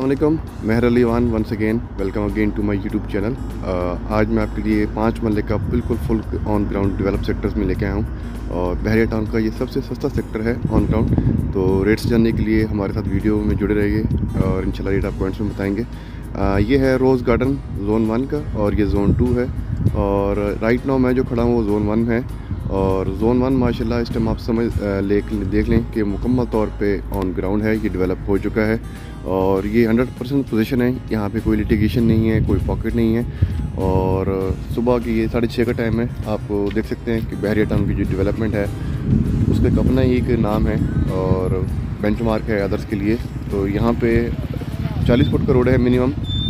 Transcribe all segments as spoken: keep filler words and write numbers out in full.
अस्सलामुअलैकुम, मेहर अली वान once again welcome again to my YouTube channel. आज मैं आपके लिए पाँच मरले का बिल्कुल full on ground develop sectors में लेके आया हूँ और बहरिया टाउन का ये सबसे सस्ता सेक्टर है ऑन ग्राउंड। तो रेट्स जानने के लिए हमारे साथ वीडियो में जुड़े रहिए और इंशाल्लाह रेट आप पॉइंट्स में बताएंगे। आ, ये है रोज़ गार्डन जोन वन का और ये जोन टू है और राइट नाउ मैं जो खड़ा हूँ वो जोन वन है। और जोन वन माशाल्लाह इस टाइम आप समझ ले देख लें कि मुकम्मल तौर पे ऑन ग्राउंड है, ये डेवलप हो चुका है और ये हंड्रेड परसेंट पोजीशन है। यहाँ पे कोई लिटिगेशन नहीं है, कोई पॉकेट नहीं है। और सुबह की ये साढ़े छः का टाइम है। आप देख सकते हैं कि बहरिया टाउन की जो डेवलपमेंट है उसका एक अपना ही एक नाम है और बेंचमार्क है अदर्स के लिए। तो यहाँ पे चालीस फुट का रोड है मिनिमम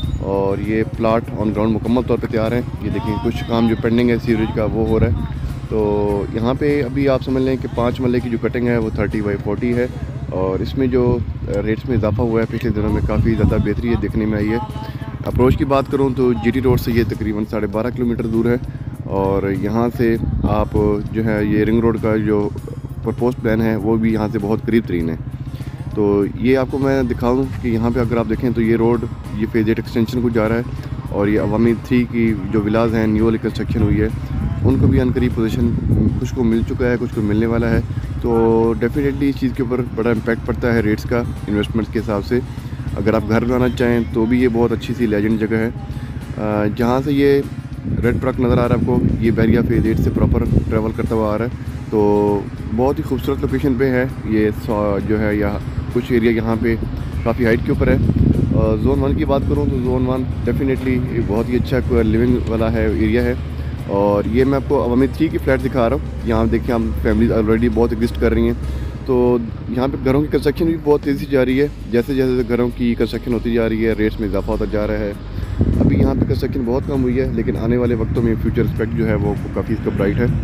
और ये प्लाट ऑन ग्राउंड मुकम्मल तौर पे तैयार है। ये देखिए कुछ काम जो पेंडिंग है सीवरेज का वो हो रहा है। तो यहाँ पे अभी आप समझ लें कि पाँच मरले की जो कटिंग है वो थर्टी बाई फोर्टी है और इसमें जो रेट्स में इजाफा हुआ है पिछले दिनों में काफ़ी ज़्यादा बेहतरी है देखने में आई है। अप्रोच की बात करूँ तो जीटी रोड से ये तकरीबन साढ़े बारह किलोमीटर दूर है और यहाँ से आप जो है ये रिंग रोड का जो प्रपोज प्लान है वो भी यहाँ से बहुत करीब तरीन है। तो ये आपको मैं दिखाऊँ कि यहाँ पे अगर आप देखें तो ये रोड ये फेज एट एक्सटेंशन को जा रहा है और ये अवामी थ्री की जो विलाज हैं न्यू वाली कंस्ट्रक्शन हुई है उनको भी अनकरीब पोजीशन कुछ को मिल चुका है, कुछ को मिलने वाला है। तो डेफिनेटली इस चीज़ के ऊपर बड़ा इम्पैक्ट पड़ता है रेट्स का इन्वेस्टमेंट्स के हिसाब से। अगर आप घर बनाना चाहें तो भी ये बहुत अच्छी सी लेजेंड जगह है। जहाँ से ये रेड ट्रक नज़र आ रहा है आपको, ये बहरिया फेज एट से प्रॉपर ट्रैवल करता हुआ आ रहा है। तो बहुत ही खूबसूरत लोकेशन पे है ये जो है, यहाँ कुछ एरिया यहाँ पे काफ़ी हाइट के ऊपर है। जोन वन की बात करूँ तो जोन वन डेफिनेटली बहुत ही अच्छा लिविंग वाला है एरिया है। और ये मैं आपको अवामी थ्री की फ्लैट दिखा रहा हूँ। यहाँ देखिए हम फैमिलीज ऑलरेडी बहुत एग्जिस्ट कर रही हैं। तो यहाँ पे घरों की कंस्ट्रक्शन भी बहुत तेज़ी से जा रही है। जैसे जैसे घरों की कंस्ट्रक्शन होती जा रही है रेट्स में इजाफा होता जा रहा है। अभी यहाँ पे कंस्ट्रक्शन बहुत कम हुई है लेकिन आने वाले वक्तों में फ्यूचर रिस्पेक्ट जो है वो काफ़ी इसका ब्राइट है।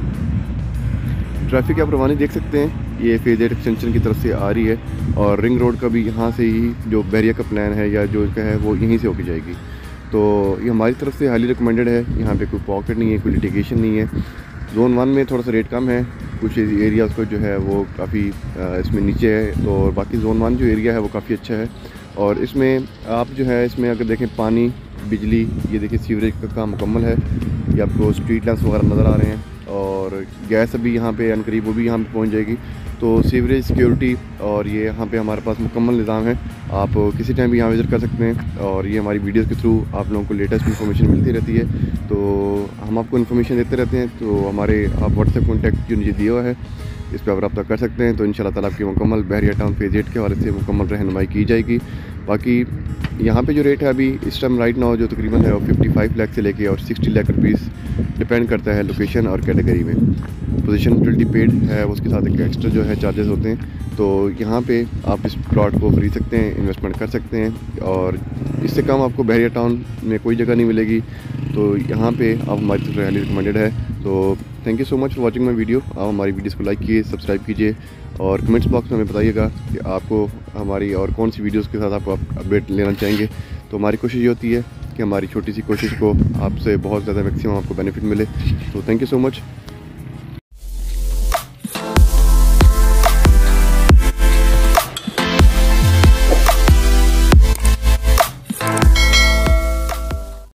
ट्रैफिक आप रवानी देख सकते हैं, ये फेज एट एक्सटेंशन की तरफ से आ रही है और रिंग रोड का भी यहाँ से ही जो बहरिया का प्लान है या जो इसका है वो यहीं से होकर जाएगी। तो ये हमारी तरफ से हाईली रिकमेंडेड है। यहाँ पे कोई पॉकेट नहीं है, कोई लिटिगेशन नहीं है। जोन वन में थोड़ा सा रेट कम है, कुछ एरियाज़ को जो है वो काफ़ी इसमें नीचे है। तो बाकी जोन वन जो एरिया है वो काफ़ी अच्छा है। और इसमें आप जो है इसमें अगर देखें पानी, बिजली, ये देखिए सीवरेज का काम मुकम्मल है। ये आपको स्ट्रीट लैंप्स वगैरह नज़र आ रहे हैं और गैस अभी यहाँ पे अनकरीब वो भी यहाँ पे पहुँच जाएगी। तो सीवरेज सिक्योरिटी और ये यहाँ पे हमारे पास मुकम्मल निज़ाम है। आप किसी टाइम भी यहाँ विज़िट कर सकते हैं और ये हमारी वीडियोस के थ्रू आप लोगों को लेटेस्ट इन्फॉर्मेशन मिलती रहती है। तो हम आपको इन्फॉर्मेशन देते रहते हैं। तो हमारे आप व्हाट्सएप कॉन्टैक्ट जो मुझे दिया हुआ है इस पर आप रब्ता कर सकते हैं। तो इंशाल्लाह ताला आपकी मुकम्मल बहरिया टाउन फेज एट के हवाले से मुकम्मल रहनुमाई की जाएगी। बाकी यहाँ पे जो रेट है अभी इस टाइम राइट नाउ जो तकरीबन है वो फिफ्टी फाइव लाख से लेके और सिक्सटी लाख रुपीज़ डिपेंड करता है लोकेशन और कैटेगरी में। पोजीशन यूटिलिटी पेड है उसके साथ एक एक्स्ट्रा जो है चार्जेस होते हैं। तो यहाँ पे आप इस प्लॉट को खरीद सकते हैं, इन्वेस्टमेंट कर सकते हैं और इससे कम आपको बहरिया टाउन में कोई जगह नहीं मिलेगी। तो यहाँ पे आप हमारी तरफ हाईली रिकमेंडेड है। तो thank you so much for watching my video. आप हमारी वीडियोस को लाइक कीजिए, सब्सक्राइब कीजिए और कमेंट्स बॉक्स में हमें बताइएगा कि आपको हमारी और कौन सी वीडियोस के साथ आप अपडेट लेना चाहेंगे। तो हमारी कोशिश ये होती है कि हमारी छोटी सी कोशिश को आपसे बहुत ज़्यादा मैक्सिमम आपको बेनिफिट मिले। तो थैंक यू सो मच।